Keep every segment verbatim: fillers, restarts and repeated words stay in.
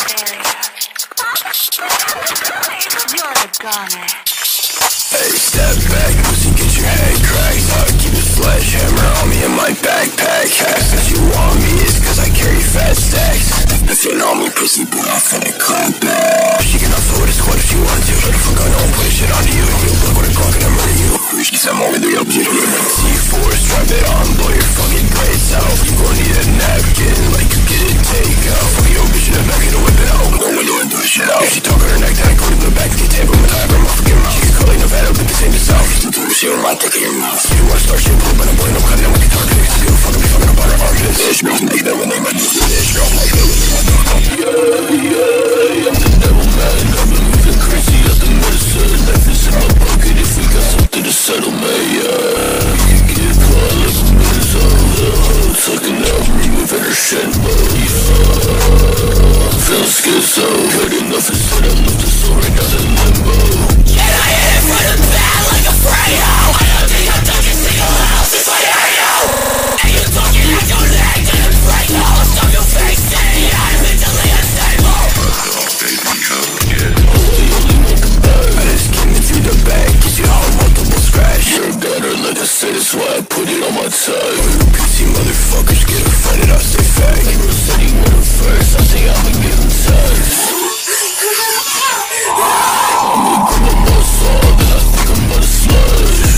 You're a goner. Hey, step back, pussy, get your head cracked. I keep a sledgehammer on me in my backpack. Since you want me, it's cause I carry fat stacks. If you know me, pussy, boy, I'm finna clap back. She can also with a squad if she wants to. Shut the fuck up, no one put a shit onto you. You look with a clock and I murder you. She said more with the up, you know. C four, strap it on, blow your fucking brains out. You gon' need a napkin, like you get it takeout. Fuck your bitch in the back, get a whip it out. Open the window and do the shit out. If she talk on her neck, then I go to the back, get tape on my time, I'm off again. She can call like Nevada, but this ain't the South. Just do shit with my dick in your mouth. You wanna start shit, pull up and I'm blowing up, cutting them with guitar picks. Give a fuck, I'll be fucking up on her armpits. Bitch, girls like that when they might do this. Girls like that when they might do this. Yeah, yeah, I'm the devil man. I've been moving crazy at the medicine. Life is in my pocket if we got something to settle, man, yeah. You get caught like a missile. Sucking out me within her shit, but yeah. I'm feeling schizo. Heard enough is said, I left the soul right down in limbo. Can I hit it from the back like a Fredo? I don't think I'm talking single house if I hear you. And you talking like your leg didn't break. I'll stop your face, say I'm mentally unstable. Baby, come get it. I'm the only one to bag. I just came in through the back, gives you all multiple scratch. You're better, like I said, that's why I put it on my tag. You P C motherfuckers get offended, I stay fag. Bro said he went first, I think I'ma give him tags. I'ma grab a Buzzsaw, then I think I'm about to slush.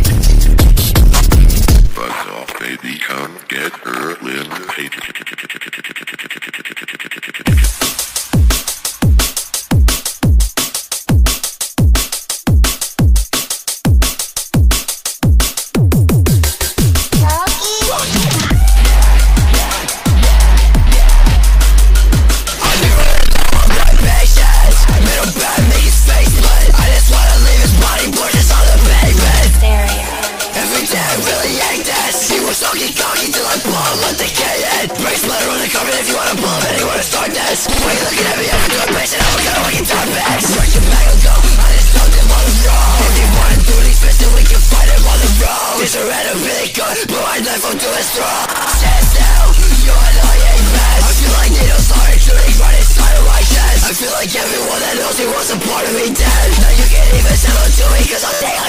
Buzz off, baby, come get her, live, pay. Everyone that knows me was a part of me dead. Now you can't even sell it to me cause I'm dead.